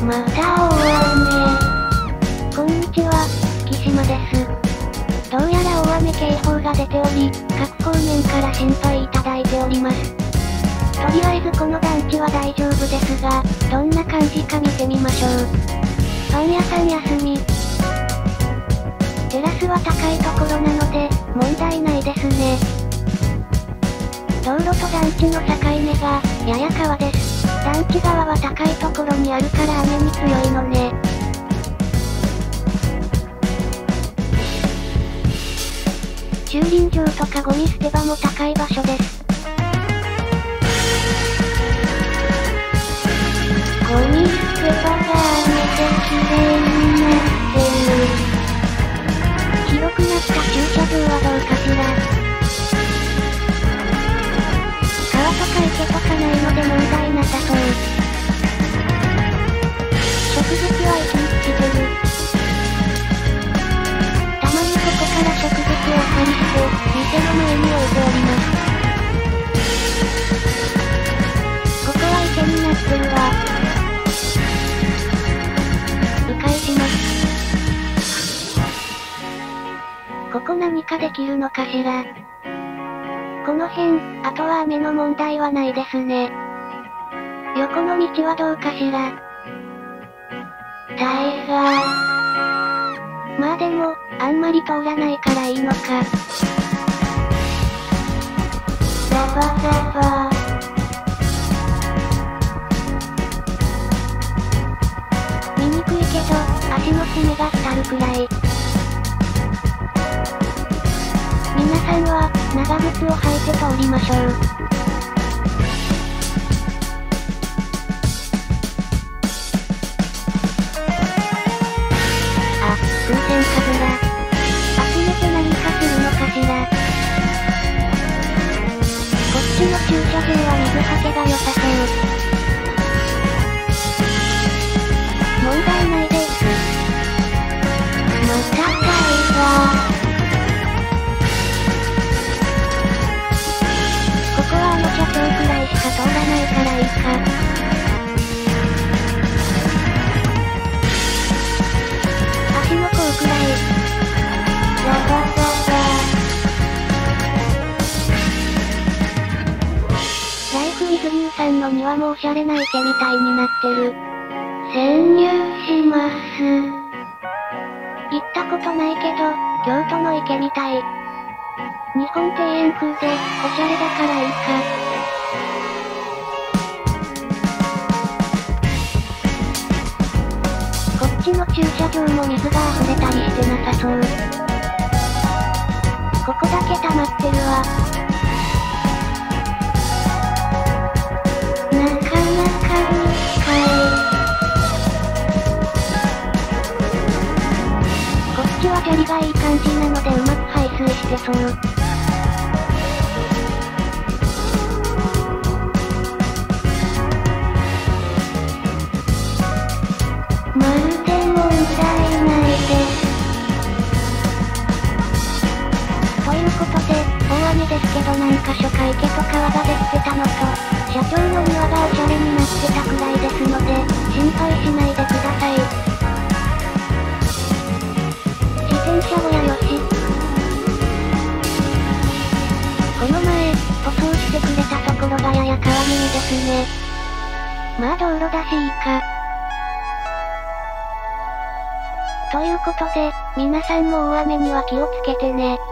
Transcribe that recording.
また大雨。こんにちは、月島です。どうやら大雨警報が出ており、各方面から心配いただいております。とりあえずこの団地は大丈夫ですが、どんな感じか見てみましょう。パン屋さん休み。テラスは高いところなので、問題ないですね。道路と団地の境目が、やや川です。団地側は高いところにあるから雨に強いのね。駐輪場とかゴミ捨て場も高い場所です。ゴミ捨て場が雨で綺麗になってる。広くなった駐車場はどうかしら。川とか池とかないので問題なさそう。植物は生き生きしてる。たまにここから植物を借りして、店の前に置いております。ここは池になってるわ。迂回します。ここ何かできるのかしら。この辺、あとは雨の問題はないですね。横の道はどうかしら。タイガー。まあでも、あんまり通らないからいいのか。ザバザバ。見にくいけど、足の爪が浸るくらい。皆さんは、長靴を履いて通りましょう。あ、風船かぶら。集めて何かするのかしら。こっちの駐車場は水はけが良さそう。問題ないです。またタイガー。社長くらいしか通らないからいいか。足の甲くらい。ザバザバ。ライフイズニューさんの庭もおしゃれな池みたいになってる。潜入します。行ったことないけど、京都の池みたい。日本庭園風で、おしゃれだからいいか。こっちの駐車場も水が溢れたりしてなさそう。ここだけ溜まってるわ。なかなか短い。こっちは砂利がいい感じなのでうまく排水してそう。まるで問題ないです。ということで、大雨ですけど何か所か池と川ができてたのと、社長の庭がおしゃれになってたくらいですので、心配しないでください。自転車小屋よし。この前、舗装してくれたところがやや川耳ですね。まあ道路だしいいか。ということで、皆さんも大雨には気をつけてね。